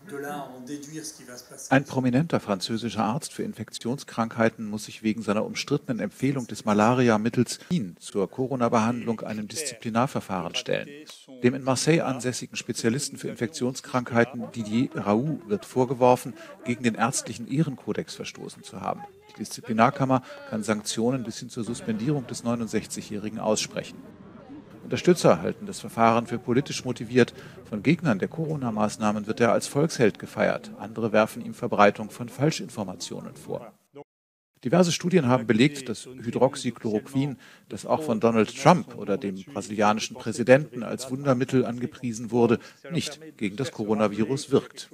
Ein prominenter französischer Arzt für Infektionskrankheiten muss sich wegen seiner umstrittenen Empfehlung des Malaria-Mittels zur Corona-Behandlung einem Disziplinarverfahren stellen. Dem in Marseille ansässigen Spezialisten für Infektionskrankheiten Didier Raoult wird vorgeworfen, gegen den ärztlichen Ehrenkodex verstoßen zu haben. Die Disziplinarkammer kann Sanktionen bis hin zur Suspendierung des 69-Jährigen aussprechen. Unterstützer halten das Verfahren für politisch motiviert. Von Gegnern der Corona-Maßnahmen wird er als Volksheld gefeiert. Andere werfen ihm Verbreitung von Falschinformationen vor. Diverse Studien haben belegt, dass Hydroxychloroquin, das auch von Donald Trump oder dem brasilianischen Präsidenten als Wundermittel angepriesen wurde, nicht gegen das Coronavirus wirkt.